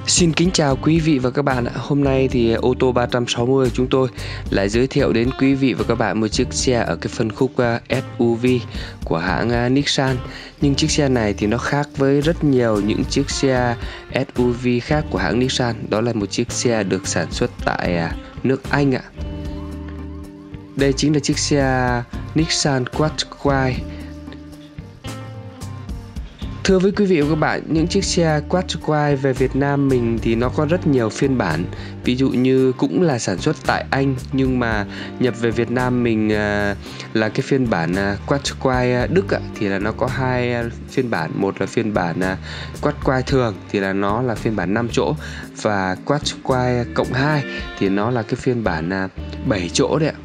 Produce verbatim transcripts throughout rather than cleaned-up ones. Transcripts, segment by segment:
Xin kính chào quý vị và các bạn ạ. Hôm nay thì ô tô ba trăm sáu mươi chúng tôi lại giới thiệu đến quý vị và các bạn một chiếc xe ở cái phân khúc ét u vê của hãng Nissan. Nhưng chiếc xe này thì nó khác với rất nhiều những chiếc xe ét u vê khác của hãng Nissan. Đó là một chiếc xe được sản xuất tại nước Anh ạ. Đây chính là chiếc xe Nissan Qashqai. Thưa với quý vị và các bạn, những chiếc xe Qashqai về Việt Nam mình thì nó có rất nhiều phiên bản. Ví dụ như cũng là sản xuất tại Anh nhưng mà nhập về Việt Nam mình à, là cái phiên bản à, Qashqai Đức ạ, thì là nó có hai phiên bản. Một là phiên bản à, Qashqai thường thì là nó là phiên bản năm chỗ, và Qashqai cộng hai thì nó là cái phiên bản à, bảy chỗ đấy ạ.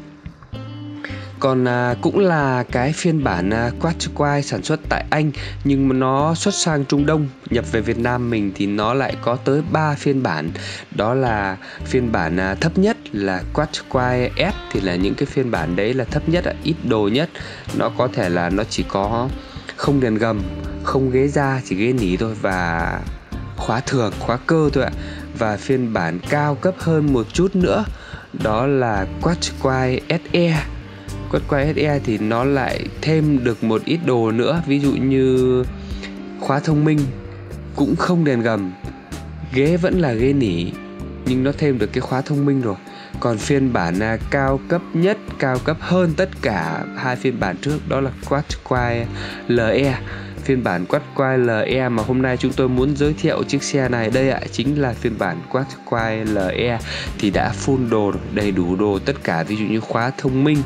Còn à, cũng là cái phiên bản à, Qashqai sản xuất tại Anh nhưng mà nó xuất sang Trung Đông, nhập về Việt Nam mình thì nó lại có tới ba phiên bản. Đó là phiên bản à, thấp nhất là Qashqai S, thì là những cái phiên bản đấy là thấp nhất, ít đồ nhất. Nó có thể là nó chỉ có không đèn gầm, không ghế da, chỉ ghế nỉ thôi, và khóa thường, khóa cơ thôi ạ. Và phiên bản cao cấp hơn một chút nữa đó là Qashqai ét e. Qashqai ét e thì nó lại thêm được một ít đồ nữa, ví dụ như khóa thông minh, cũng không đèn gầm, ghế vẫn là ghế nỉ nhưng nó thêm được cái khóa thông minh rồi. Còn phiên bản à, cao cấp nhất, cao cấp hơn tất cả hai phiên bản trước đó là Qashqai lờ e. Phiên bản Qashqai lờ e mà hôm nay chúng tôi muốn giới thiệu chiếc xe này đây ạ, chính là phiên bản Qashqai lờ e thì đã full đồ, đầy đủ đồ tất cả, ví dụ như khóa thông minh,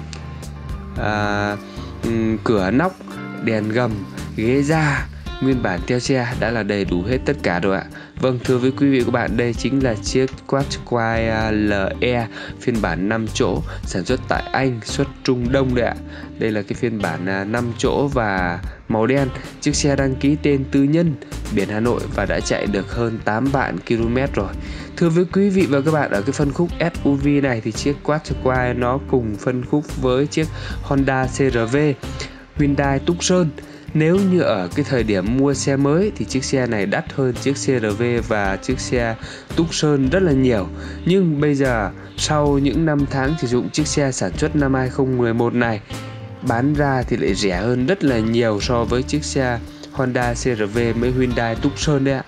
À, um, cửa nóc, đèn gầm, ghế da, nguyên bản theo xe đã là đầy đủ hết tất cả rồi ạ. Vâng, thưa với quý vị và các bạn, đây chính là chiếc Qashqai lờ e phiên bản năm chỗ sản xuất tại Anh, xuất Trung Đông đấy ạ. Đây là cái phiên bản năm chỗ và màu đen. Chiếc xe đăng ký tên tư nhân, biển Hà Nội và đã chạy được hơn tám vạn ki lô mét rồi. Thưa với quý vị và các bạn, ở cái phân khúc ét u vê này thì chiếc Qashqai nó cùng phân khúc với chiếc Honda xê rờ vê, Hyundai Tucson. Nếu như ở cái thời điểm mua xe mới thì chiếc xe này đắt hơn chiếc xê rờ vê và chiếc xe Tucson rất là nhiều. Nhưng bây giờ sau những năm tháng sử dụng chiếc xe sản xuất năm hai không một một này, bán ra thì lại rẻ hơn rất là nhiều so với chiếc xe Honda xê rờ vê với Hyundai Tucson đấy ạ.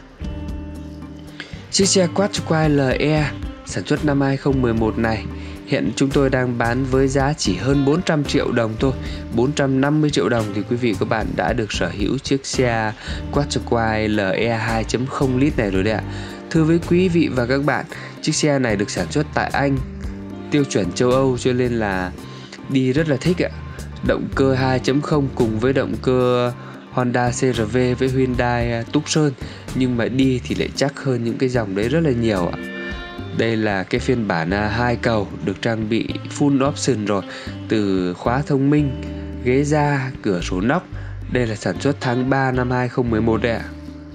Chiếc xe Qashqai lờ e sản xuất năm hai không một một này hiện chúng tôi đang bán với giá chỉ hơn bốn trăm triệu đồng thôi. Bốn trăm năm mươi triệu đồng thì quý vị và các bạn đã được sở hữu chiếc xe Qashqai lờ e hai chấm không lít này rồi đấy ạ. Thưa với quý vị và các bạn, chiếc xe này được sản xuất tại Anh, tiêu chuẩn châu Âu cho nên là đi rất là thích ạ. Động cơ hai chấm không cùng với động cơ Honda xê rờ vê với Hyundai Tucson, nhưng mà đi thì lại chắc hơn những cái dòng đấy rất là nhiều ạ. Đây là cái phiên bản hai cầu được trang bị full option rồi, từ khóa thông minh, ghế da, cửa sổ nóc. Đây là sản xuất tháng ba năm hai không một một đấy ạ.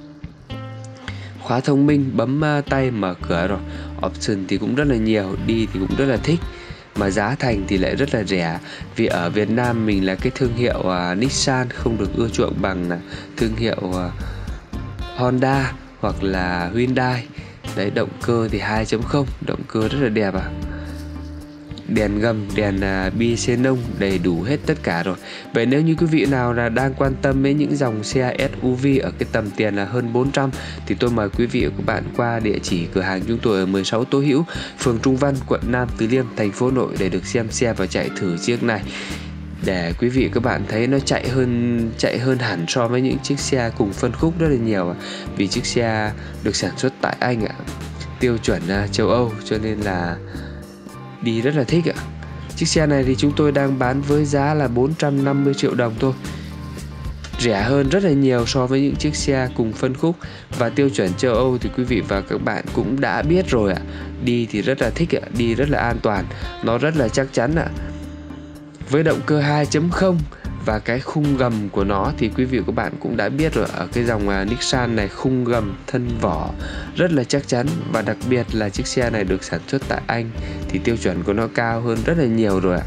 Khóa thông minh, bấm tay mở cửa rồi. Option thì cũng rất là nhiều, đi thì cũng rất là thích. Mà giá thành thì lại rất là rẻ, vì ở Việt Nam mình là cái thương hiệu uh, Nissan không được ưa chuộng bằng uh, thương hiệu uh, Honda hoặc là Hyundai. Đấy, động cơ thì hai chấm không, động cơ rất là đẹp à. Đèn gầm, đèn uh, bi xenon đầy đủ hết tất cả rồi. Vậy nếu như quý vị nào là đang quan tâm đến những dòng xe ét u vê ở cái tầm tiền là hơn bốn trăm thì tôi mời quý vị và các bạn qua địa chỉ cửa hàng chúng tôi ở mười sáu Tố Hữu, phường Trung Văn, quận Nam Từ Liêm, thành phố Hà Nội để được xem xe và chạy thử chiếc này, để quý vị và các bạn thấy nó chạy hơn chạy hơn hẳn so với những chiếc xe cùng phân khúc rất là nhiều. Vì chiếc xe được sản xuất tại Anh ạ, tiêu chuẩn uh, châu Âu cho nên là đi rất là thích ạ. Chiếc xe này thì chúng tôi đang bán với giá là bốn trăm năm mươi triệu đồng thôi, rẻ hơn rất là nhiều so với những chiếc xe cùng phân khúc. Và tiêu chuẩn châu Âu thì quý vị và các bạn cũng đã biết rồi ạ. Đi thì rất là thích ạ, đi rất là an toàn, nó rất là chắc chắn ạ. Với động cơ hai chấm không và cái khung gầm của nó thì quý vị và các bạn cũng đã biết rồi, ở cái dòng uh, Nissan này khung gầm thân vỏ rất là chắc chắn, và đặc biệt là chiếc xe này được sản xuất tại Anh thì tiêu chuẩn của nó cao hơn rất là nhiều rồi ạ.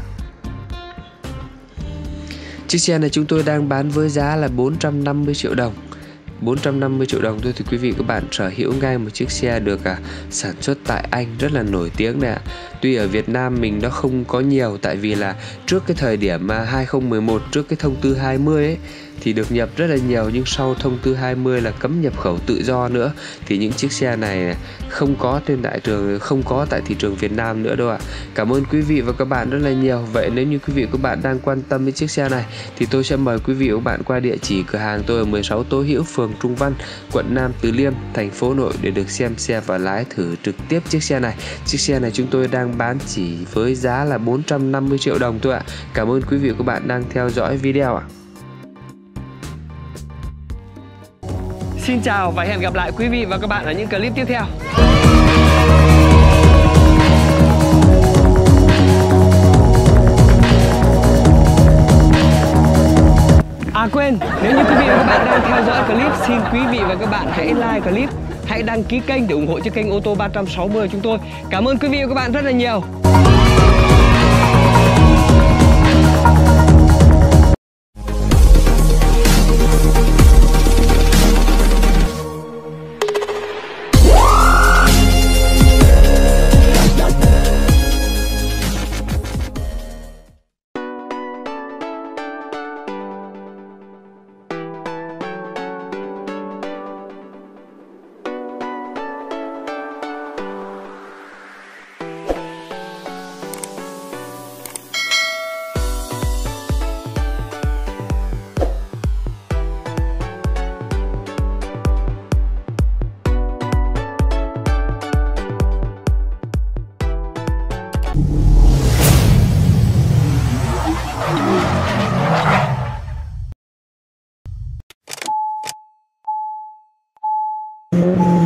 Chiếc xe này chúng tôi đang bán với giá là bốn trăm năm mươi triệu đồng. bốn trăm năm mươi triệu đồng thôi thì quý vị các bạn sở hữu ngay một chiếc xe được à, sản xuất tại Anh rất là nổi tiếng nè. Tuy ở Việt Nam mình nó không có nhiều, tại vì là trước cái thời điểm mà hai không một một, trước cái thông tư hai mươi ấy thì được nhập rất là nhiều, nhưng sau thông tư hai mươi là cấm nhập khẩu tự do nữa thì những chiếc xe này không có trên đại trường, không có tại thị trường Việt Nam nữa đâu ạ. Cảm ơn quý vị và các bạn rất là nhiều. Vậy nếu như quý vị và các bạn đang quan tâm đến chiếc xe này thì tôi sẽ mời quý vị và các bạn qua địa chỉ cửa hàng tôi ở mười sáu Tố Hữu, phường Trung Văn, quận Nam Từ Liêm, thành phố Hà Nội để được xem xe và lái thử trực tiếp chiếc xe này. Chiếc xe này chúng tôi đang bán chỉ với giá là bốn trăm năm mươi triệu đồng thôi ạ. Cảm ơn quý vị và các bạn đang theo dõi video ạ. Xin chào và hẹn gặp lại quý vị và các bạn ở những clip tiếp theo. À quên, nếu như quý vị và các bạn đang theo dõi clip, xin quý vị và các bạn hãy like clip, hãy đăng ký kênh để ủng hộ cho kênh ô tô ba trăm sáu mươi của chúng tôi. Cảm ơn quý vị và các bạn rất là nhiều. Mm-hmm.